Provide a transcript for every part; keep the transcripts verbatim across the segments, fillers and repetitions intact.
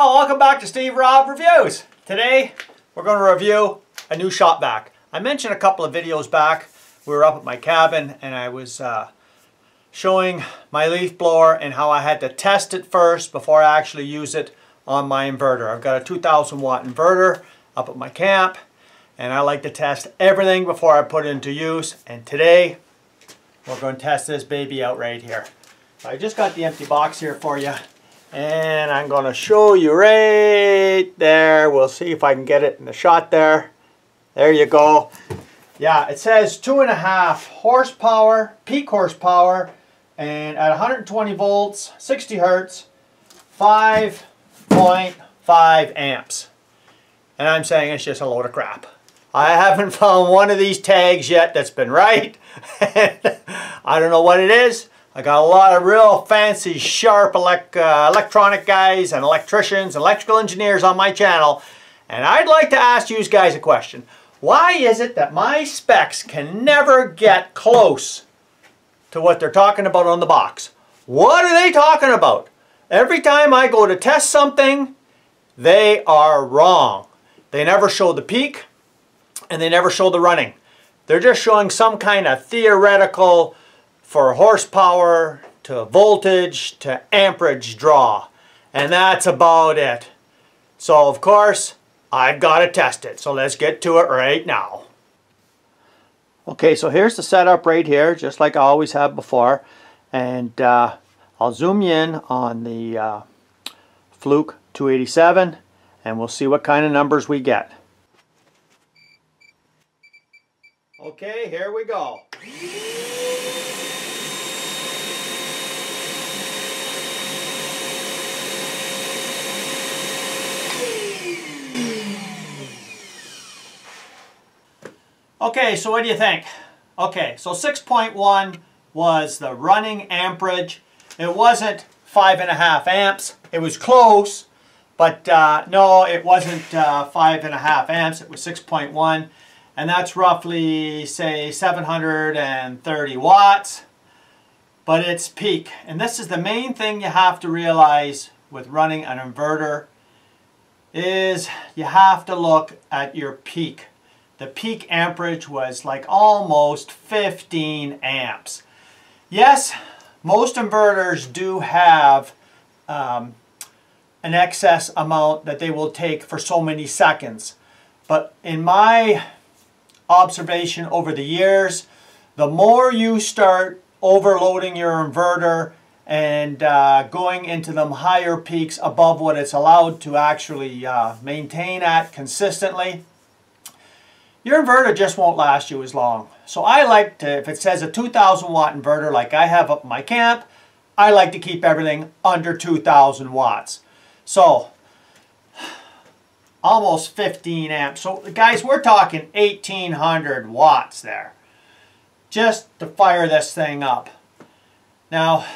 Well, welcome back to Steve Rob Reviews. Today, we're going to review a new shop vac. I mentioned a couple of videos back, we were up at my cabin and I was uh, showing my leaf blower and how I had to test it first before I actually use it on my inverter. I've got a two thousand watt inverter up at my camp and I like to test everything before I put it into use. And today, we're going to test this baby out right here. So I just got the empty box here for you. And I'm going to show you right there. We'll see if I can get it in the shot there. There you go. Yeah, it says two and a half horsepower, peak horsepower, and at one hundred twenty volts, sixty hertz, five point five amps. And I'm saying it's just a load of crap. I haven't found one of these tags yet that's been right. I don't know what it is. I got a lot of real fancy, sharp elect, uh, electronic guys and electricians, electrical engineers on my channel. And I'd like to ask you guys a question. Why is it that my specs can never get close to what they're talking about on the box? What are they talking about? Every time I go to test something, they are wrong. They never show the peak and they never show the running. They're just showing some kind of theoretical for horsepower to voltage to amperage draw, and that's about it. So of course I've got to test it, so let's get to it right now. Okay, so here's the setup right here, just like I always have before, and uh, I'll zoom you in on the uh, FLUKE two eighty-seven and we'll see what kind of numbers we get. Okay, here we go. Okay, so what do you think? Okay, so six point one was the running amperage. It wasn't five and a half amps. It was close, but uh, no, it wasn't uh, five and a half amps. It was six point one, and that's roughly, say, seven hundred thirty watts. But it's peak, and this is the main thing you have to realize with running an inverter is you have to look at your peak. The peak amperage was like almost fifteen amps. Yes, most inverters do have um, an excess amount that they will take for so many seconds. But in my observation over the years, the more you start overloading your inverter and uh, going into them higher peaks above what it's allowed to actually uh, maintain at consistently, your inverter just won't last you as long. So I like to, if it says a two thousand watt inverter like I have up in my camp, I like to keep everything under two thousand watts. So, almost fifteen amps. So guys, we're talking eighteen hundred watts there. Just to fire this thing up. Now,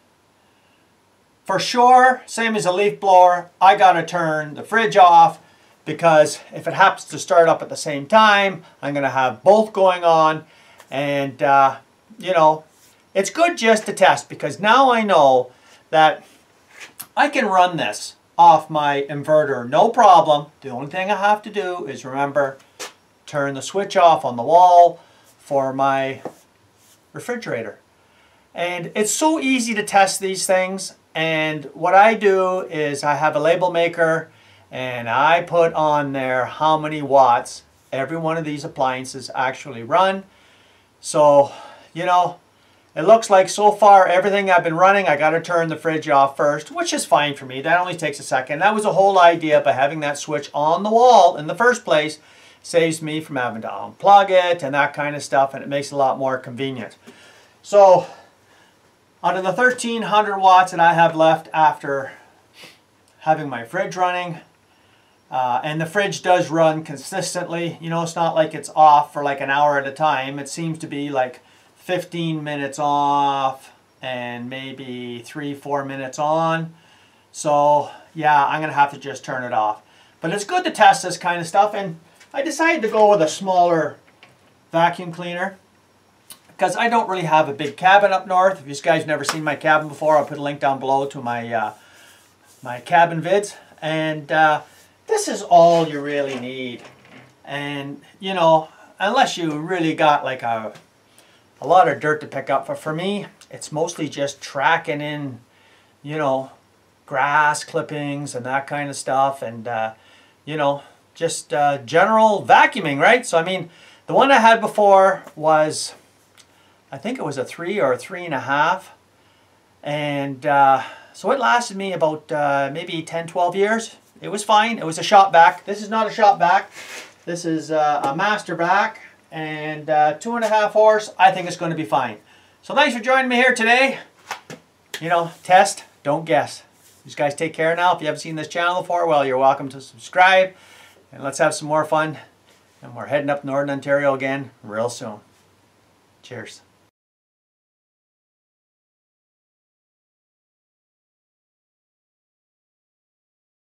for sure, same as a leaf blower, I gotta turn the fridge off, because if it happens to start up at the same time, I'm going to have both going on. And, uh, you know, it's good just to test, because now I know that I can run this off my inverter, no problem. The only thing I have to do is remember, turn the switch off on the wall for my refrigerator. And it's so easy to test these things. And what I do is I have a label maker, and I put on there how many watts every one of these appliances actually run. So, you know, it looks like so far everything I've been running, I got to turn the fridge off first, which is fine for me. That only takes a second. That was the whole idea by having that switch on the wall in the first place. Saves me from having to unplug it and that kind of stuff, and it makes it a lot more convenient. So, out of the thirteen hundred watts that I have left after having my fridge running, Uh, and the fridge does run consistently. You know, it's not like it's off for like an hour at a time. It seems to be like fifteen minutes off and maybe three, four minutes on. So yeah, I'm going to have to just turn it off. But it's good to test this kind of stuff. And I decided to go with a smaller vacuum cleaner because I don't really have a big cabin up north. If you guys have never seen my cabin before, I'll put a link down below to my uh, my cabin vids, and uh, this is all you really need. And you know, unless you really got like a a lot of dirt to pick up, but for me it's mostly just tracking in, you know, grass clippings and that kind of stuff, and uh, you know, just uh, general vacuuming, right? So I mean, the one I had before was, I think it was a three or a three and a half, and uh, so it lasted me about uh, maybe ten, twelve years. It was fine. It was a shop vac. This is not a shop vac. This is uh, a master vac, and uh, two and a half horse. I think it's going to be fine. So thanks for joining me here today. You know, test, don't guess. You guys take care now. If you haven't seen this channel before, well, you're welcome to subscribe. And let's have some more fun. And we're heading up Northern Ontario again real soon. Cheers.